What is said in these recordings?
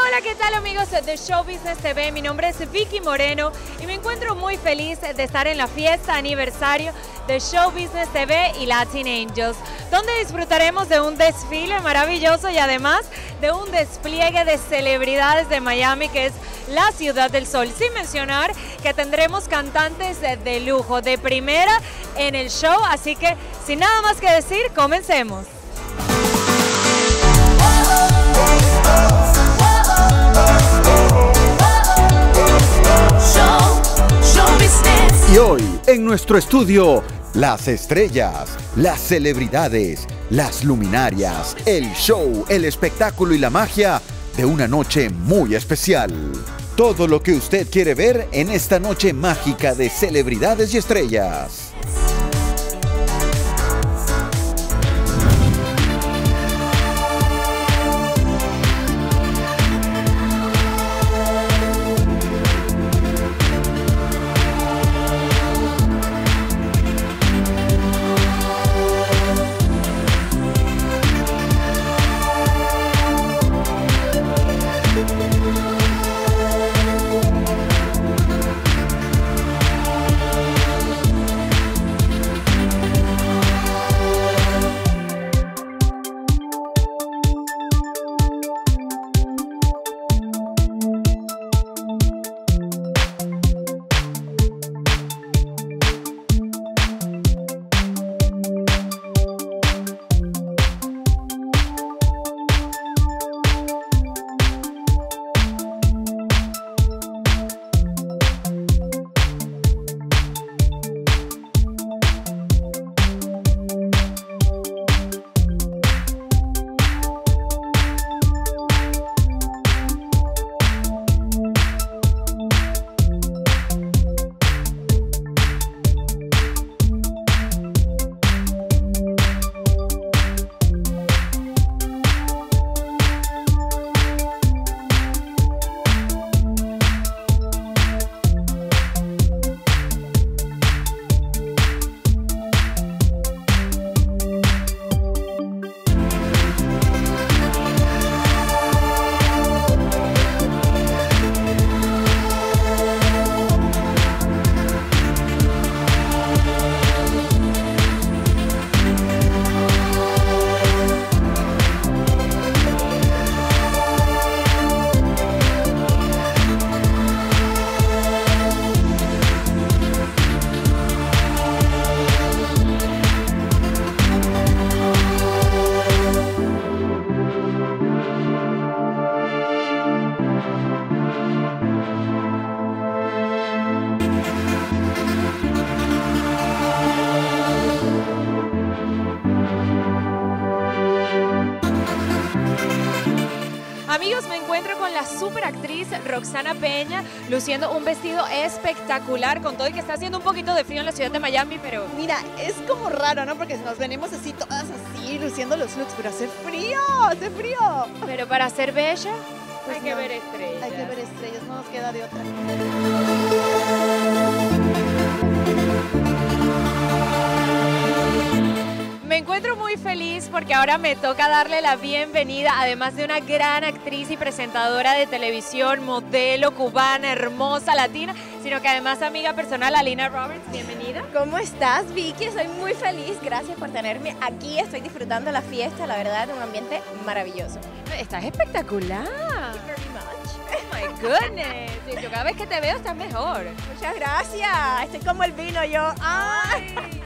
Hola, ¿qué tal amigos de Show Business TV? Mi nombre es Vicky Moreno y me encuentro muy feliz de estar en la fiesta aniversario de Show Business TV y Latin Angels, donde disfrutaremos de un desfile maravilloso y además de un despliegue de celebridades de Miami, que es la ciudad del sol, sin mencionar que tendremos cantantes de lujo, de primera en el show, así que sin nada más que decir, comencemos. Y hoy, en nuestro estudio, las estrellas, las celebridades, las luminarias, el show, el espectáculo y la magia de una noche muy especial. Todo lo que usted quiere ver en esta noche mágica de celebridades y estrellas. Amigos, me encuentro con la superactriz Roxana Peña, luciendo un vestido espectacular, con todo y que está haciendo un poquito de frío en la ciudad de Miami, pero... Mira, es como raro, ¿no? Porque nos venimos así, todas así, luciendo los looks, pero hace frío, hace frío. Pero para ser bella, Pues hay que no, ver estrellas. Hay que ver estrellas, no nos queda de otra. Me encuentro muy feliz porque ahora me toca darle la bienvenida, además de una gran actriz y presentadora de televisión, modelo cubana, hermosa, latina, sino que además amiga personal, a Lina Roberts. Bienvenida. ¿Cómo estás, Vicky? Estoy muy feliz, gracias por tenerme aquí. Estoy disfrutando la fiesta, la verdad, un ambiente maravilloso. Estás espectacular. Very much. Oh my goodness. Yo cada vez que te veo estás mejor. Muchas gracias. Estoy como el vino yo. ¡Ay!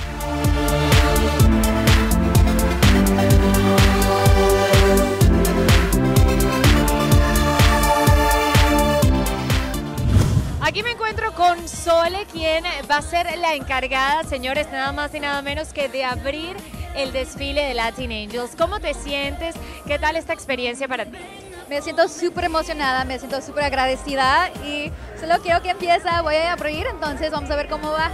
Aquí me encuentro con Sole, quien va a ser la encargada, señores, nada más y nada menos que de abrir el desfile de Latin Angels. ¿Cómo te sientes? ¿Qué tal esta experiencia para ti? Me siento súper emocionada, me siento súper agradecida y solo quiero que empiece, voy a abrir, entonces vamos a ver cómo va.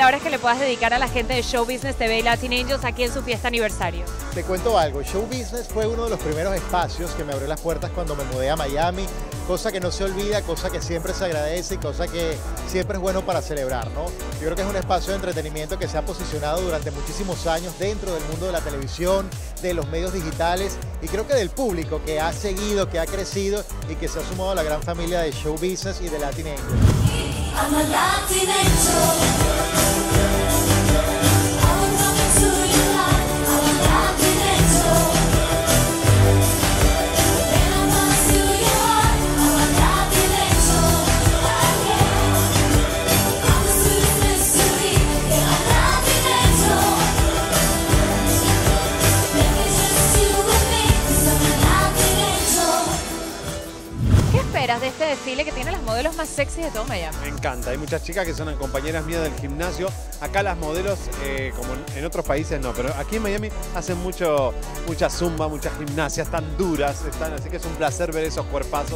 palabras que le puedas dedicar a la gente de Show Business TV y Latin Angels aquí en su fiesta aniversario. Te cuento algo, Show Business fue uno de los primeros espacios que me abrió las puertas cuando me mudé a Miami, cosa que no se olvida, cosa que siempre se agradece y cosa que siempre es bueno para celebrar, ¿no? Yo creo que es un espacio de entretenimiento que se ha posicionado durante muchísimos años dentro del mundo de la televisión, de los medios digitales y creo que del público que ha seguido, que ha crecido y que se ha sumado a la gran familia de Show Business y de Latin Angels. De este desfile que tiene las modelos más sexy de todo Miami. Me encanta, hay muchas chicas que son compañeras mías del gimnasio. Acá las modelos, como en otros países no, pero aquí en Miami hacen mucha zumba, muchas gimnasias tan duras, así que es un placer ver esos cuerpazos.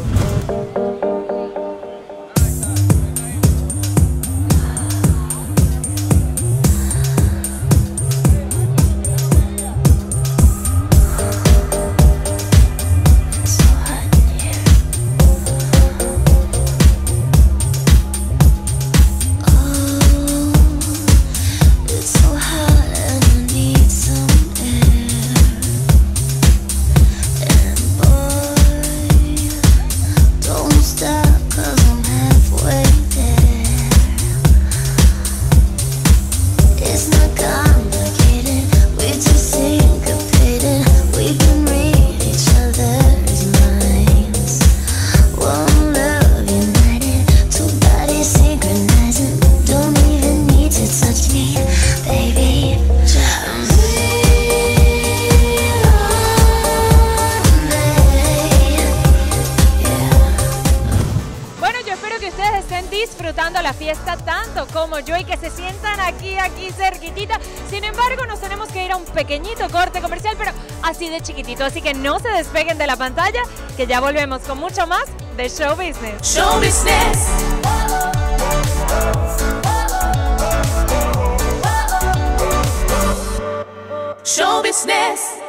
Disfrutando la fiesta tanto como yo y que se sientan aquí cerquitita. Sin embargo, nos tenemos que ir a un pequeñito corte comercial, pero así de chiquitito, así que no se despeguen de la pantalla, que ya volvemos con mucho más de Show Business. Show Business. Show Business.